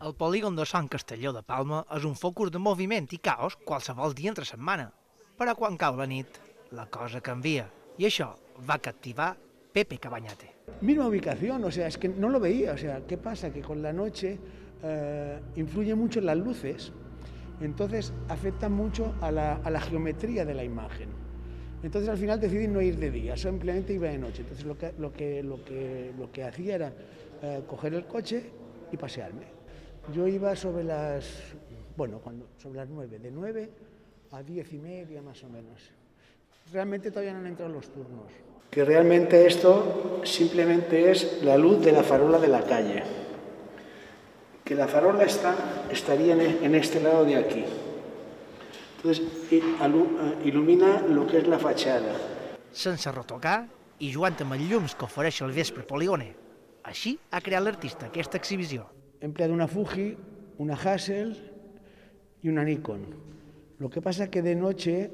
El polígon de Sant Castelló de Palma és un focus de moviment i caos qualsevol dia entre setmana. Però quan cau la nit, la cosa canvia. I això va captivar Pepe Cabañate. Misma ubicación, o sea, es que no lo veía. O sea, ¿qué pasa? Que con la noche influye mucho en las luces, entonces afecta mucho a la geometría de la imagen. Entonces al final decidí no ir de día, simplemente iba de noche. Entonces lo que hacía era coger el coche y pasearme. Yo iba sobre sobre las 9, de 9 a 10:30 más o menos. Realmente todavía no han entrado los turnos. Que realmente esto simplemente es la luz de la farola de la calle. Que la farola estaría en este lado de aquí. Entonces ilumina lo que es la fachada. Sense retocar i jugant amb els llums que ofereix el vespre Poligone. Així ha creat l'artista aquesta exhibició. He empleado una Fuji, una Hassel y una Nikon. Lo que pasa es que de noche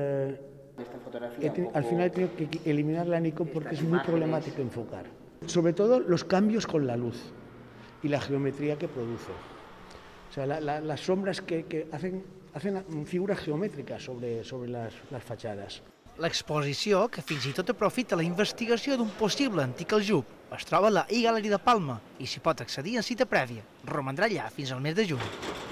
al final he tenido que eliminar la Nikon porque es muy problemático enfocar. Sobre todo los cambios con la luz y la geometría que produce. O sea, las sombras que hacen figuras geomètriques sobre les fatxades. L'exposició, que fins i tot aprofita la investigació d'un possible antic aljub, es troba a la e-Gallery de Palma i s'hi pot accedir en cita prèvia. Romandrà allà fins al mes de juny.